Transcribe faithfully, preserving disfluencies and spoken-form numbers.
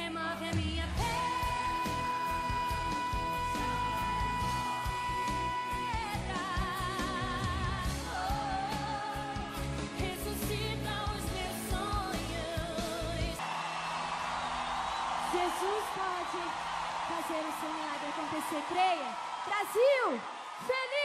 remove a minha pedra. Oh, ressuscita os meus sonhos. Jesus pode fazer o seu milagre acontecer. Creia. Brasil, feliz!